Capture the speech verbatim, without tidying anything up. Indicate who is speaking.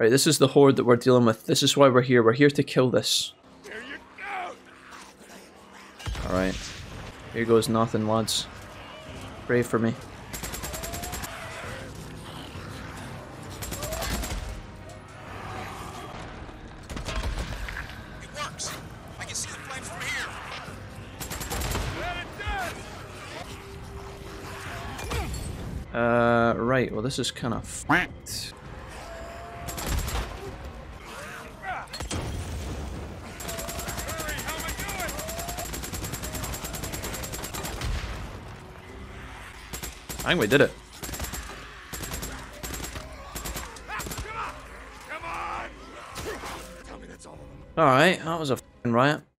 Speaker 1: Right, this is the Horde that we're dealing with. This is why we're here. We're here to kill this.
Speaker 2: Here you go.
Speaker 1: Alright. Here goes nothing, lads. Pray for me.
Speaker 2: It works. I can see the flames from here. That it does.
Speaker 1: Uh, right. Well, this is kind of fucked. I think we did it.
Speaker 2: Come on. Tell me that's all of them.
Speaker 1: Alright, that was a f***ing riot.